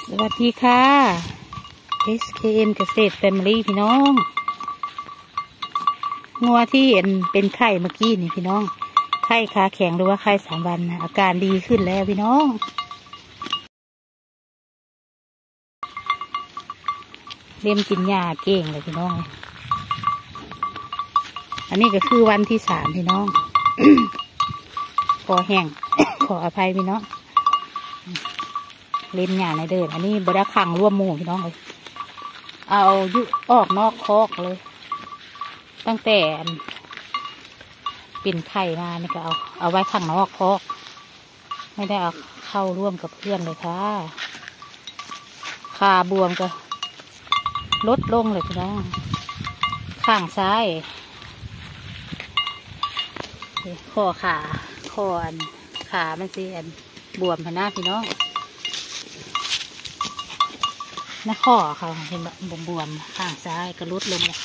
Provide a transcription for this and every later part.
สวัสดีค่ะ SKM เกษตรแฟมิลี่พี่น้องงัวที่เป็นไข้เมื่อกี้นี่พี่น้องไข้ขาแข็งหรือว่าไข้3 วันอาการดีขึ้นแล้วพี่น้องเริ่มกินยาเก่งเลยพี่น้องอันนี้ก็คือวันที่3พี่น้อง คอแห้ง ขออภัยพี่น้องเล่นหยาในเดินอันนี้บไดขังร่วมหมู่พี่น้องเลยเอายุออกนอกคอกเลยตั้งแต่เป็นไข่มานี่ก็เอาไว้ขังนอกคอกไม่ได้เอาเข้าร่วมกับเพื่อนเลยค่ะขาบวมก็ลดลงเลยพี่น้องข้างซ้ายข้อขามันสิบวมหน้าพี่น้องหน้าข้อเขาเห็นแบบบวมข้างซ้ายก็ลดลงเลย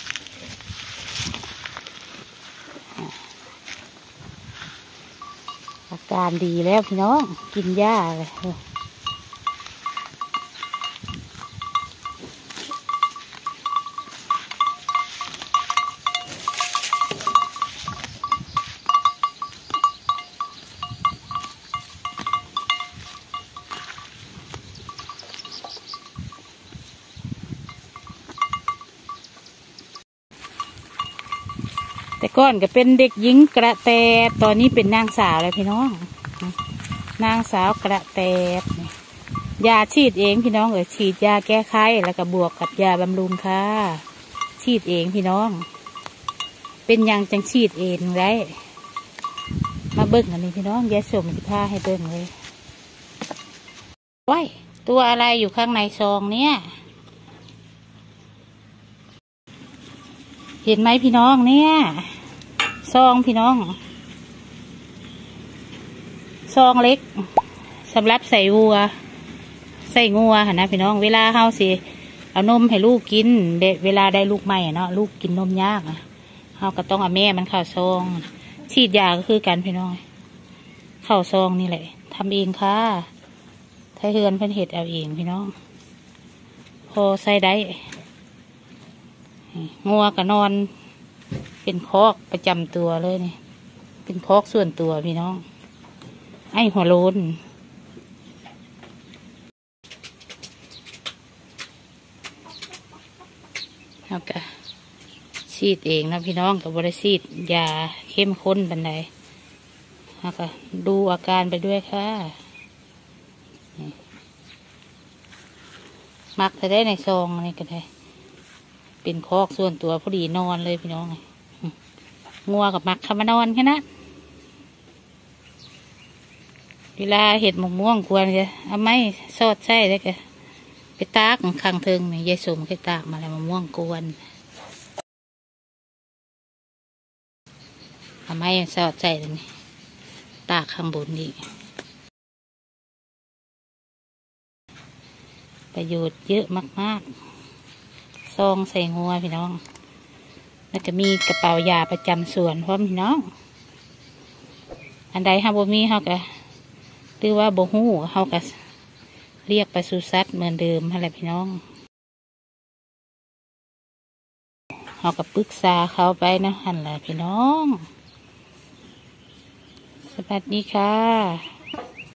อาการดีแล้วพี่น้องกินหญ้าเลยแต่ก่อนก็เป็นเด็กหญิงกระแตตอนนี้เป็นนางสาวเลยพี่น้องนางสาวกระแตยาฉีดเองพี่น้องฉีดยาแก้ไข้แล้วก็บวกกับยาบำรุงค่ะฉีดเองพี่น้องเป็นยังจังฉีดเองได้มาเบิ่งอันนี้พี่น้องยาสมสิผ้าให้เบิ่งเลยว้ายตัวอะไรอยู่ข้างในซองเนี่ยเห็นไหมพี่น้องเนี่ยซองพี่น้องซองเล็กสำหรับใส่งัวนะพี่น้องเวลาเฮาสิเอานมให้ลูกกินเวลาได้ลูกใหม่เนาะลูกกินนมยากเฮาก็ต้องเอาแม่มันเข้าซองฉีดยาก็คือกันพี่น้องเข้าซองนี่แหละทำเองค่ะไทยเฮือนเพิ่นเฮ็ดเอาเองพี่น้องพอใส่ได้งัวก็นอนเป็นคอกประจำตัวเลยนี่เป็นคอกส่วนตัวพี่น้องไอ้หัวโล้นเอากะฉีดเองนะพี่น้องกับบริฉีดยาเข้มข้นบันไดเอากะดูอาการไปด้วยค่ะมักจะได้ในซองนี่ก็ได้เป็นคอกส่วนตัวพอดีนอนเลยพี่น้องงัวกับมักเข้ามานอนแค่นั้นเวลาเห็ดหมกม่วงควรจะเอาไม้สอดใส่ได้แกไปตากข้างเทิงนี่ยายสมเคยตากมาแล้วมะม่วงกวนเอาไม้สอดใส่เลยนี่ตากข้างบนนี่ประโยชน์เยอะมากๆซองใส่งัวพี่น้องแล้วก็มีกระเป๋ายาประจำส่วนพร้อมพี่น้องอันใดห้าบ่มีเขาก็หรือว่าบ่ฮู้เขาก็เรียกปศุสัตว์เหมือนเดิมอะไรพี่น้องเขาก็ปรึกษาเขาไปนะหันแหละพี่น้องสวัสดีค่ะ